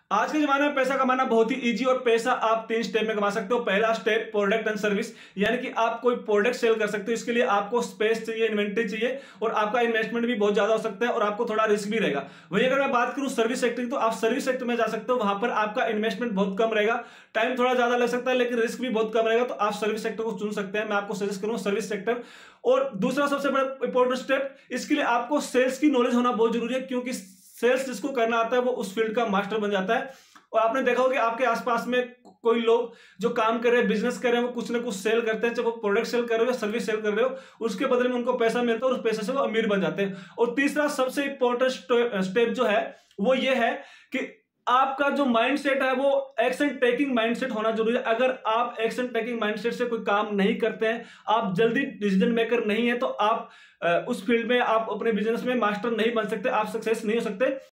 आज के जमाने में पैसा कमाना बहुत ही इजी और पैसा आप 3 स्टेप में कमा सकते हो। पहला स्टेप प्रोडक्ट एंड सर्विस, यानी कि आप कोई प्रोडक्ट सेल कर सकते हो। इसके लिए आपको स्पेस चाहिए, इन्वेंटरी चाहिए और आपका इन्वेस्टमेंट भी बहुत ज्यादा हो सकता है और आपको थोड़ा रिस्क भी रहेगा। वही अगर मैं बात करूं सर्विस सेक्टर की, तो आप सर्विस सेक्टर में जा सकते हो। वहां पर आपका इन्वेस्टमेंट बहुत कम रहेगा, टाइम थोड़ा ज्यादा लग सकता है लेकिन रिस्क भी बहुत कम रहेगा, तो आप सर्विस सेक्टर को चुन सकते हैं। मैं आपको सजेस्ट करूंगा सर्विस सेक्टर। और दूसरा सबसे बड़ा इंपॉर्टेंट स्टेप, इसके लिए आपको सेल्स की नॉलेज होना बहुत जरूरी है, क्योंकि सेल्स जिसको करना आता है वो उस फील्ड का मास्टर बन जाता है। और आपने देखा होगा कि आपके आसपास में कोई लोग जो काम कर रहे हैं, बिजनेस कर रहे हैं, वो कुछ ना कुछ सेल करते हैं, चाहे वो प्रोडक्ट सेल कर रहे हो या सर्विस सेल कर रहे हो, उसके बदले में उनको पैसा मिलता है और उस पैसे से वो अमीर बन जाते हैं। और तीसरा सबसे इंपॉर्टेंट स्टेप जो है वो ये है कि आपका जो माइंडसेट है वो एक्शन टेकिंग माइंडसेट होना जरूरी है। अगर आप एक्शन टेकिंग माइंडसेट से कोई काम नहीं करते हैं, आप जल्दी डिसीजन मेकर नहीं है, तो आप उस फील्ड में आप अपने बिजनेस में मास्टर नहीं बन सकते, आप सक्सेस नहीं हो सकते।